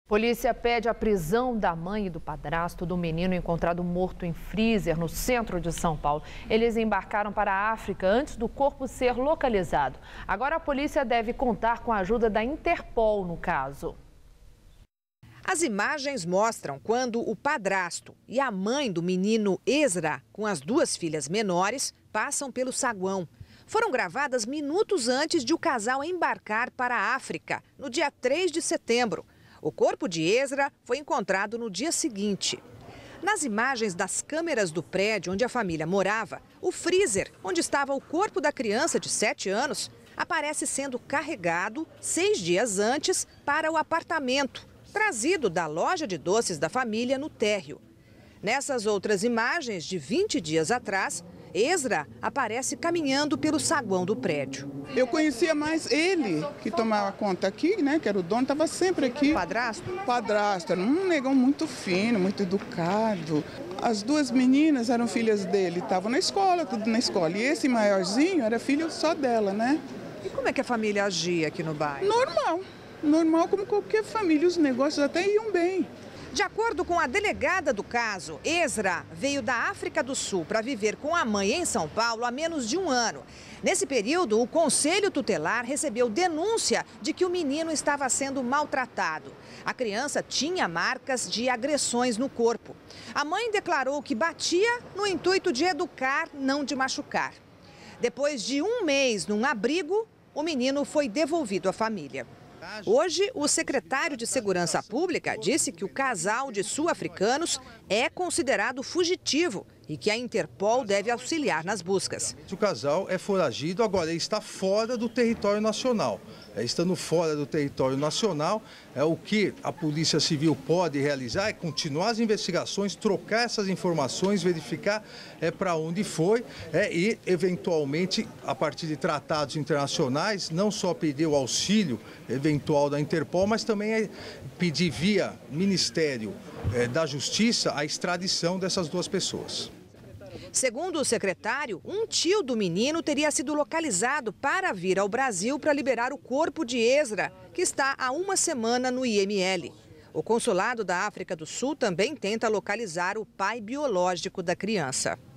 Polícia pede a prisão da mãe e do padrasto do menino encontrado morto em freezer no centro de São Paulo. Eles embarcaram para a África antes do corpo ser localizado. Agora a polícia deve contar com a ajuda da Interpol no caso. As imagens mostram quando o padrasto e a mãe do menino Ezra, com as duas filhas menores, passam pelo saguão. Foram gravadas minutos antes de o casal embarcar para a África, no dia 3 de setembro. O corpo de Ezra foi encontrado no dia seguinte. Nas imagens das câmeras do prédio onde a família morava, o freezer, onde estava o corpo da criança de 7 anos, aparece sendo carregado 6 dias antes para o apartamento, trazido da loja de doces da família no térreo. Nessas outras imagens de 20 dias atrás, Ezra aparece caminhando pelo saguão do prédio. Eu conhecia mais ele, que tomava conta aqui, né, que era o dono, estava sempre aqui. Padrasto? Padrasto, era um negão muito fino, muito educado. As duas meninas eram filhas dele, estavam na escola, tudo na escola. E esse maiorzinho era filho só dela, né? E como é que a família agia aqui no bairro? Normal como qualquer família, os negócios até iam bem. De acordo com a delegada do caso, Ezra veio da África do Sul para viver com a mãe em São Paulo há menos de um ano. Nesse período, o Conselho Tutelar recebeu denúncia de que o menino estava sendo maltratado. A criança tinha marcas de agressões no corpo. A mãe declarou que batia no intuito de educar, não de machucar. Depois de um mês num abrigo, o menino foi devolvido à família. Hoje, o secretário de Segurança Pública disse que o casal de sul-africanos é considerado fugitivo e que a Interpol deve auxiliar nas buscas. O casal é foragido, agora ele está fora do território nacional. Estando fora do território nacional, o que a Polícia Civil pode realizar é continuar as investigações, trocar essas informações, verificar para onde foi e, eventualmente, a partir de tratados internacionais, não só pedir o auxílio eventual da Interpol, mas também pedir via Ministério da Justiça a extradição dessas duas pessoas. Segundo o secretário, um tio do menino teria sido localizado para vir ao Brasil para liberar o corpo de Ezra, que está há uma semana no IML. O consulado da África do Sul também tenta localizar o pai biológico da criança.